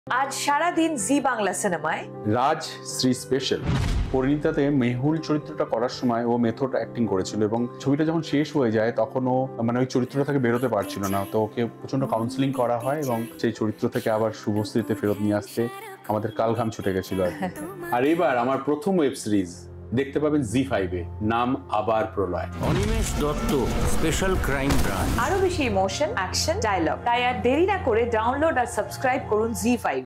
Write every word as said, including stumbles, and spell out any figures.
আজ সারা দিন জি বাংলা সিনেমায় রাজ-শ্রী স্পেশাল পরিণীতাতে মেহুল চরিত্রটা করার সময় ও মেথড অ্যাক্টিং করেছিল এবং ছবিটা যখন শেষ হয়ে যায় তখন ও মানে ওই চরিত্রটা থেকে বেরোতে পারছিল না, তো ওকে প্রচন্ড কাউন্সিলিং করা হয় এবং সেই চরিত্র থেকে আবার শুভশ্রীতে ফেরত নিয়ে আসতে আমাদের কালঘাম ছুটে গেছিল আর কি। আর এবার আমার প্রথম ওয়েব সিরিজ দেখতে পাবেন জি ফাইভে, নাম আবার Pralay. Animesh Dutta special crime branch. আরো বেশি ইমোশন, অ্যাকশন, ডায়লগ। তাই আর দেরি না করে ডাউনলোড আর সাবস্ক্রাইব করুন জি ফাইভ।